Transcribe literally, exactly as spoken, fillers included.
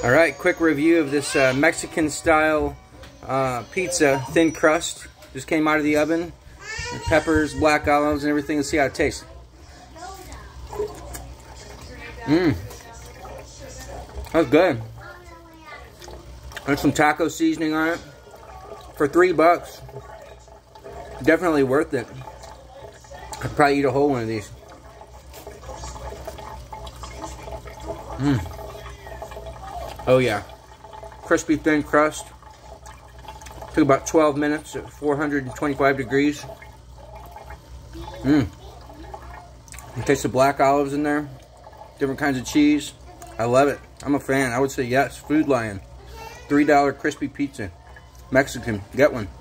All right, quick review of this uh, Mexican style uh, pizza, thin crust. Just came out of the oven. Peppers, black olives, and everything. Let's see how it tastes. Mmm. That's good. There's some taco seasoning on it. For three bucks. Definitely worth it. I'd probably eat a whole one of these. Mmm. Oh yeah. Crispy thin crust. Took about twelve minutes at four hundred twenty-five degrees. Mmm. You taste the black olives in there. Different kinds of cheese. I love it. I'm a fan. I would say yes. Food Lion. three dollar crispy pizza. Mexican. Get one.